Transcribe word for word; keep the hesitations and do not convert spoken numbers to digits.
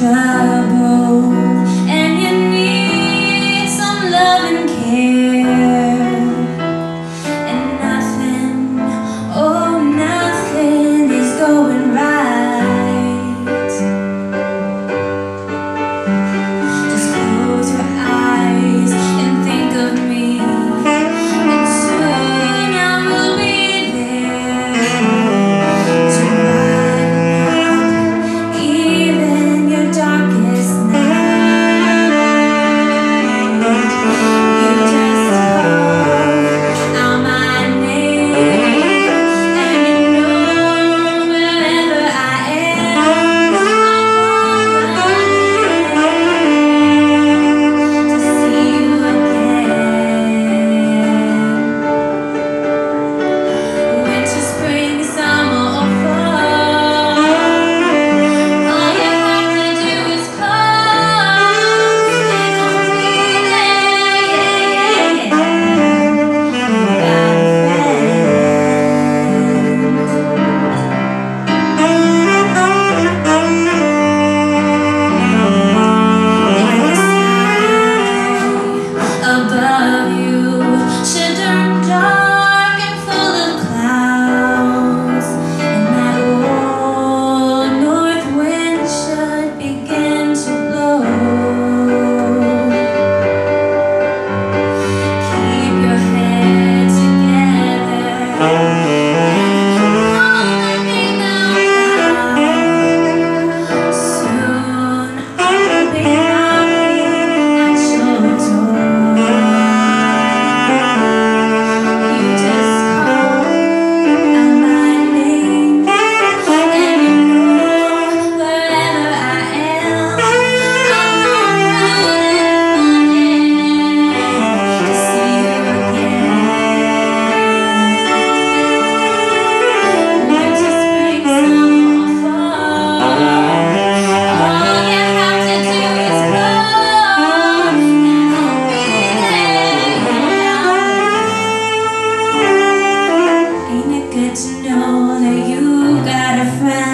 trouble and you need some love and care, and nothing, oh nothing is going right. Just close your eyes and think of me, and soon I will be there to brighten up even your darkest night. You just call out my name, and you know wherever I am, to see you again. Winter, spring, summer, or fall, all you have to do is call, and I'll be there. You got above you should turn dark and full of clouds, and that old north wind should begin to blow. Keep your head together and hold me down. Soon I'll be knocking at your door. You just call out my name, and you know wherever I am, I'll run to see you again. Winter, spring, summer, or fall, all you have to do is call, and I'll be there. Ain't it good to know that you got a friend?